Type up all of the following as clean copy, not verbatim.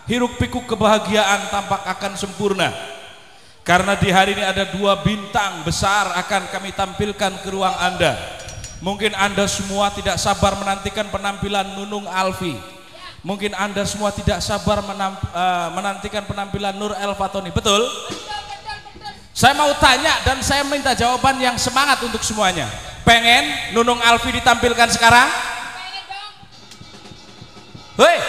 hiruk pikuk kebahagiaan tampak akan sempurna. Karena di hari ini ada dua bintang besar akan kami tampilkan ke ruang Anda. Mungkin Anda semua tidak sabar menantikan penampilan Nunung Alfi. Mungkin Anda semua tidak sabar menantikan penampilan Nur El Fatoni. Betul? Saya mau tanya dan saya minta jawaban yang semangat untuk semuanya. Pengen Nunung Alfi ditampilkan sekarang? Hei!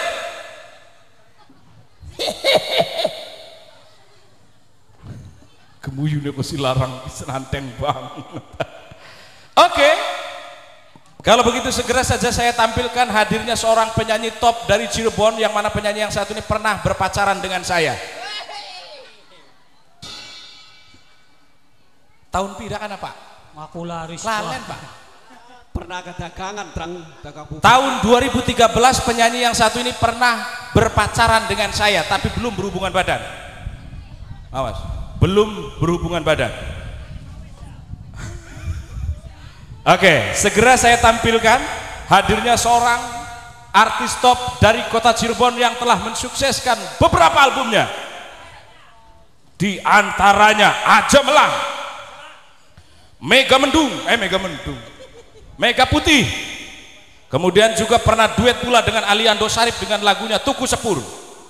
Kemuyune kok larang senanteng banget. Oke. Kalau begitu segera saja saya tampilkan hadirnya seorang penyanyi top dari Cirebon, yang mana penyanyi yang satu ini pernah berpacaran dengan saya. Tahun pirakan apa? Aku laris Lalen, Pak. Pernah ke dagangan terang tahun 2013 penyanyi yang satu ini pernah berpacaran dengan saya, tapi belum berhubungan badan. Awas, belum berhubungan badan. Oke, segera saya tampilkan hadirnya seorang artis top dari kota Cirebon yang telah mensukseskan beberapa albumnya. Di antaranya Aja Melang, Mega Mendung, Mega Putih. Kemudian juga pernah duet pula dengan Aliando Syarif dengan lagunya Tuku Sepur.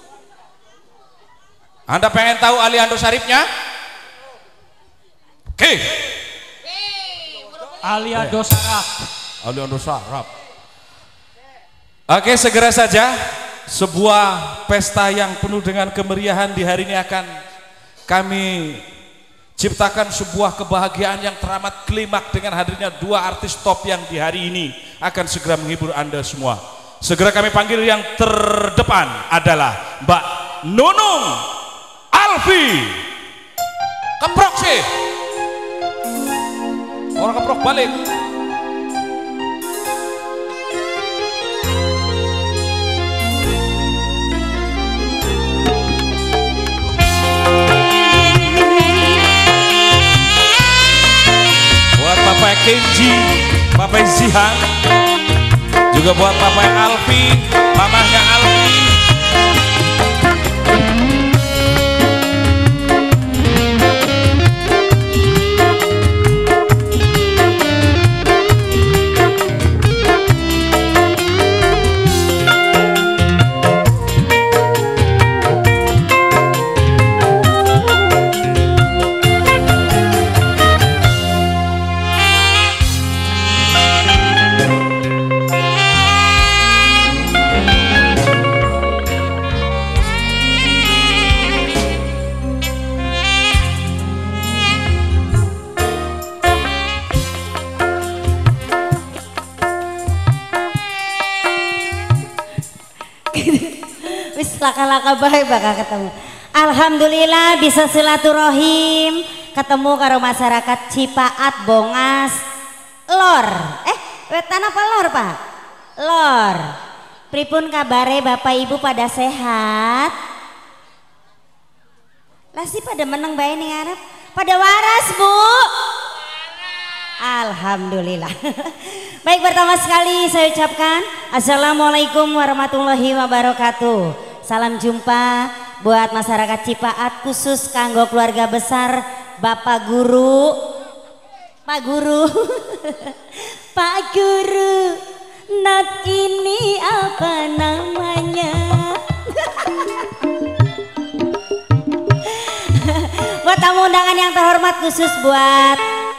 Anda pengen tahu Aliando Syarifnya? Oke. Aliando Sarap. Aliando Sarap. Oke, segera saja sebuah pesta yang penuh dengan kemeriahan di hari ini akan kami ciptakan sebuah kebahagiaan yang teramat klimak dengan hadirnya dua artis top yang di hari ini akan segera menghibur Anda semua. Segera kami panggil yang terdepan adalah Mbak Nunung Alfi. Keprok sih. Orang keprok balik. Bapak Kenji, Bapak Zihang, juga buat Bapak Alfi, mamahnya Alfi. Laka-laka baik bakal ketemu. Alhamdulillah bisa silaturahim ketemu karo masyarakat Cipaat Bongas Lor. Wetan apa Lor, Pak? Lor. Pripun kabare Bapak Ibu pada sehat? Lasi pada meneng bae ning arep. Pada waras, Bu? Alhamdulillah. Baik, pertama sekali saya ucapkan Assalamualaikum warahmatullahi wabarakatuh. Salam jumpa buat masyarakat Cipaat, khusus kanggo keluarga besar Bapak Guru, Pak Guru, Pak Guru, not ini apa namanya? Buat tamu undangan yang terhormat, khusus buat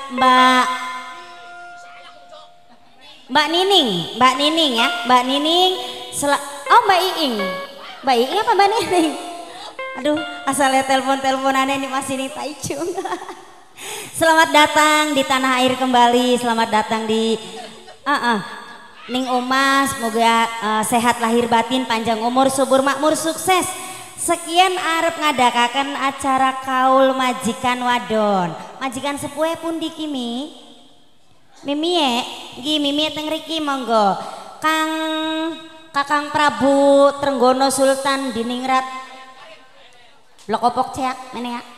Mbak Nining ya, Mbak Nining, Mbak Iing. Mbak Iing apa Mbak Nining? Aduh, asalnya telepon-teleponannya ini masih nih Taicung. Selamat datang di tanah air kembali, selamat datang di Ning Oma, semoga sehat lahir batin, panjang umur, subur makmur, sukses. Sekian arep ngadakaken acara kaul majikan wadon. Majikan sepuhe pundi kimi? Mimi nggih Mimi teng mriki monggo. Kakang Prabu Trenggono Sultan Diningrat Lokopok ceak meneh ya.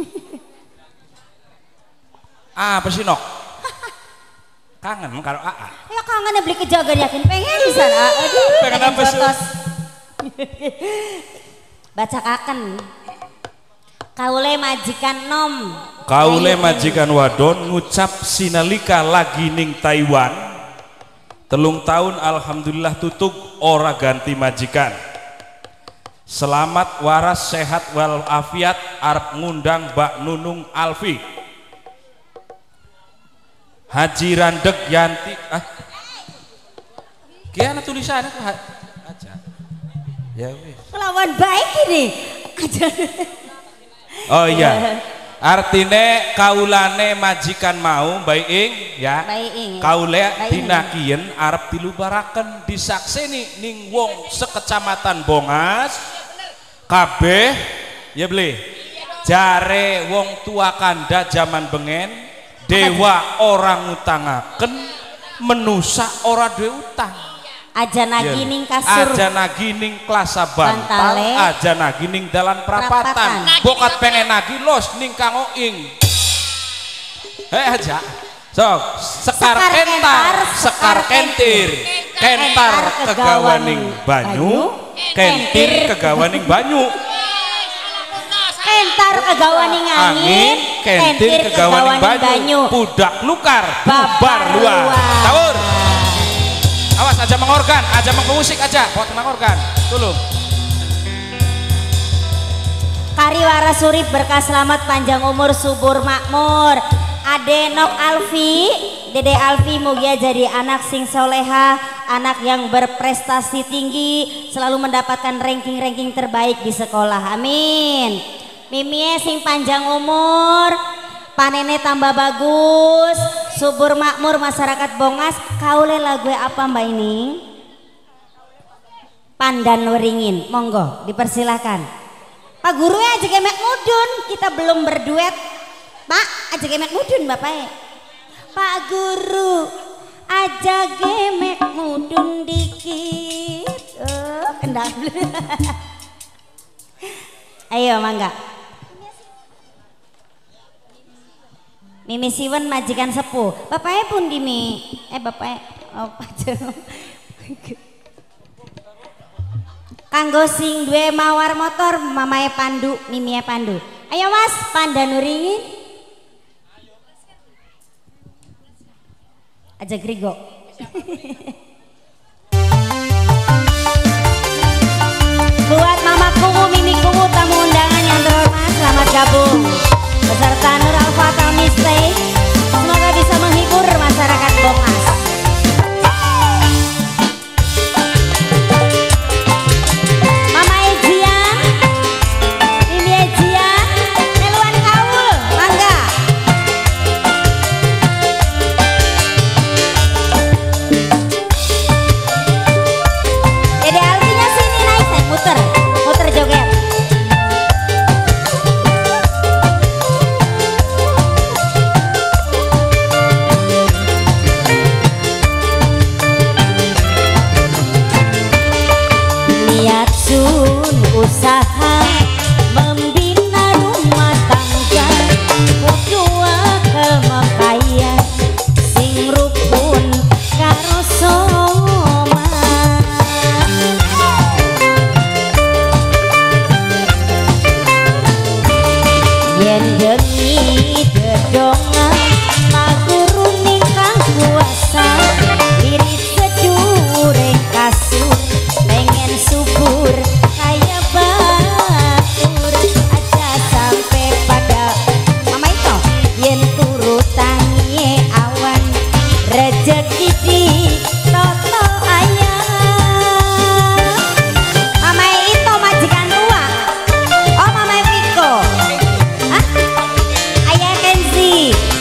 Apa sih Nok? Kangen karo AA. Ya kangen beli kejagaan yakin pengen di sana. Aduh, pengen apa sih? Bacakaken. Kaule majikan nom. Kaule majikan wadon ngucap sinalika lagi ning Taiwan. 3 tahun alhamdulillah tutug ora ganti majikan. Selamat waras sehat walafiat arep ngundang Mbak Nunung Alfi. Haji Randek Yanti Kiana tulisannya tuh aja. Ya wis. Kelawan baik ini. Oh iya. Artine kaulane majikan mau Mbak Ing ya. Mbak Ing. Kaule dinakien arep dilubaraken disakseni ning wong sekecamatan Bongas. Kabeh ya beli. Jare wong tua kanda zaman bengen dewa orang ngutangaken menusa ora duwe utang. Aja nagi ning kasur. Aja nagi ning klasa bantal, Bantale. aja nagi ning dalan prapatan. Bokat pengen nagi los ning Kang Oing. Aja. Sok, sekar kentir, kentar kegawaning banyu, kentir kegawaning banyu. Kentar kegawaning angin, kentir kegawaning banyu. Budak lukar, bubar luar. Taur. Awas aja mengorgan, aja mengmusik aja, buat mengorgan. Tulung. Kariwara Surip berkah selamat panjang umur subur makmur. Ade Nok Alfi, Dede Alfi mugia jadi anak sing soleha, anak yang berprestasi tinggi, selalu mendapatkan ranking-ranking terbaik di sekolah. Amin. Mimie sing panjang umur, panennya tambah bagus, subur makmur masyarakat Bongas. Kaule lagu apa Mbak ini? Pandan Weringin, monggo dipersilahkan. Pak Guru ya aja gemek mudun, kita belum berduet. Pak aja gemek mudun Bapak. Pak Guru aja gemek mudun dikit. Kendal. Ayo mangga. Mimi Siwen majikan sepuh. Bapaknya pun dimi. Bapaknya oh pacar. Kanggo sing duwe mawar motor mamae Pandu, mimie Pandu. Ayo Mas, Pandan Nuringin. Aja Grigo. Buat Mama Kumu, Mimi Kumu, tamu undangan yang terhormat, selamat gabung beserta Nur Alfa Kalmiste. Semoga bisa menghibur masyarakat Bongas. Mama Ejian, Mimi Ejian, meluan kaul, mangga. Dede Alfinya sini naik, muter, muter joget. Niat sun usaha membina rumah tangga, kudu akal makaya sing rukun karo soma. Yen demi dedongan maguru ning kang kuasa, irit sedureng kasur pengen subur kaya batur aja sampai pada mama itu yen turu tangi awan rezeki di toto ayah. Mama itu majikan tua. Oh Mama Viko. Hah? Ayah Kenzi.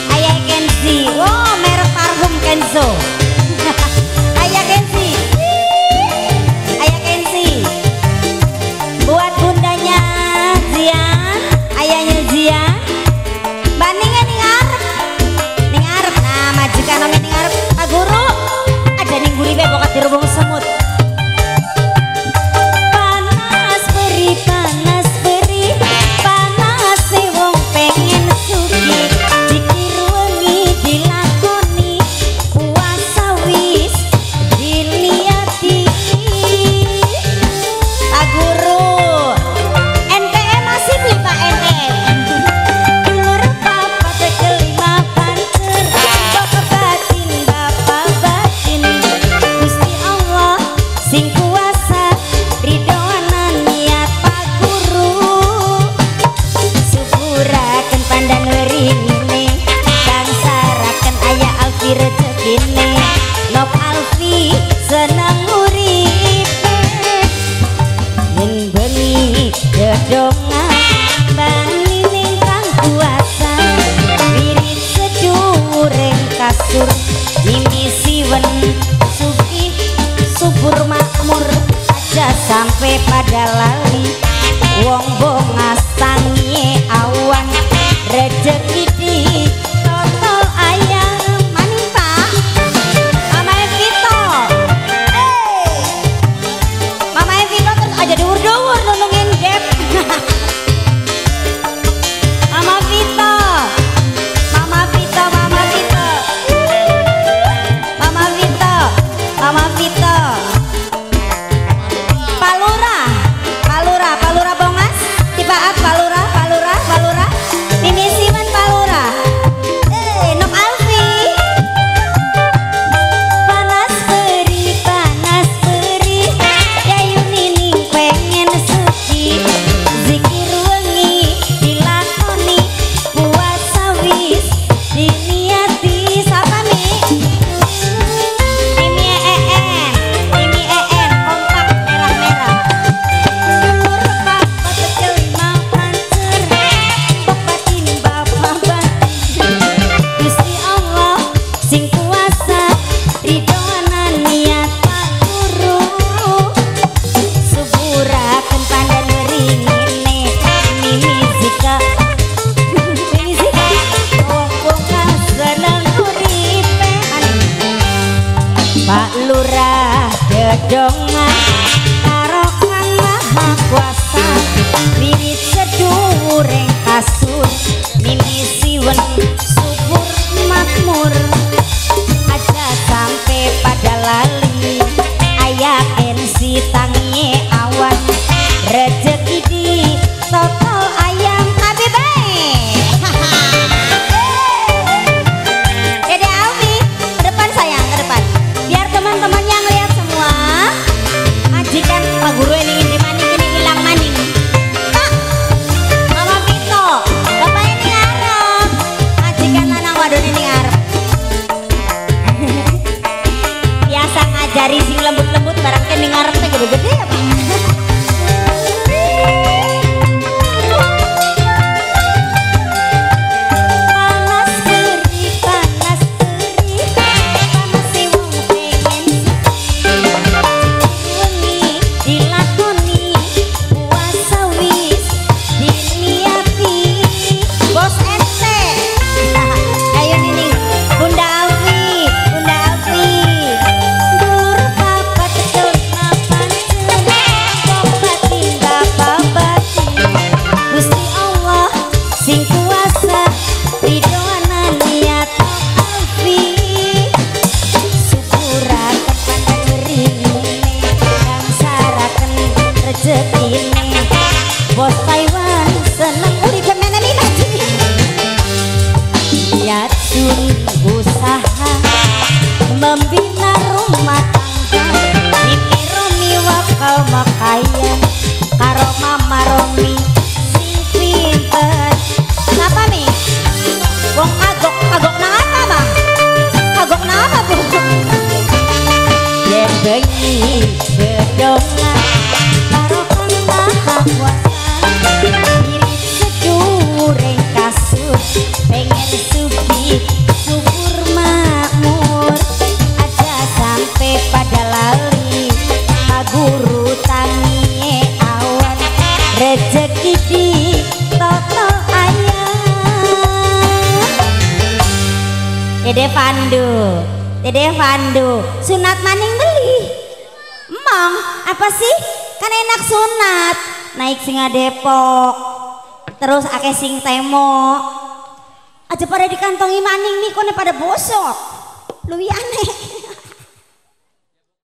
gedongan bani ning kang kuasa wirid sedureng kasur mimi siwen suki subur makmur aja sampai pada lali wong bongas tangi awan rezeki di totol ayam maning pak Mama Evito Mama Evito terus aja dur-dur nunungin Dep Mama Vito Mama Vito Mama Vito Mama Vito Mama Vito Palura bongas tibaat Palura Mimi Siman Palura Nok Alfi panas beri Yayu Nining pengen suci zikir wengi dilakoni puasa wis diniati sapa mi Mimi EN kompak merah-merah umur bapak kelima pancer bapatin bapak batin Gusti Allah sing kuasa ridhoana niat guru suburaken pandan ringine mimi zika wong bongas seneng uripe Pak Lurah gedongan karo Kang Maha Kuasa wirid sedureng kasur mimi siwen subur makmur aja sampai pada lali ayaken si tangi awan rezeki di totol ayam abi bae Dede Alfi ke depan sayang ke depan biar teman-teman yang lihat semua majikan Pak Guru ini di maning ini hilang maning Pak Mama Vito Bapak ini ngarep majikan lanang wadon ini ngarep biasa ngajari sing lembut-lembut barang kene ngarep teh gede-gede ya Pak panas beri panas si wong pengen wengi dilakoni puasa wis diniati bos ente ayo Nining Bunda Alfi dur papat kelima pancen bapatin bapak batin Gusti Allah sing kuasa ridhoana niat Alfi syukuraken pandan ringine kang saraken rezekine bos Taiwan seneng uripe meneni maju yatsun usaha membina rumah tangga Mimi Romi wakal makayan karo Mama Romi sing pinter kenapa mi? Wong kagok na apa bang? Kagok na apa bu? Yen bengi gedongan karo Kang Maha Kuasa wirid sedureng kasur pengen sugi subur makmur aja sampai pada lali Pak Guru tangi awan rezeki di totol ayam Dede Vandu sunat maning beli emang apa sih kan enak sunat naik singa Depok terus ake sing temo aja pada dikantongi maning nih kone pada bosok lu aneh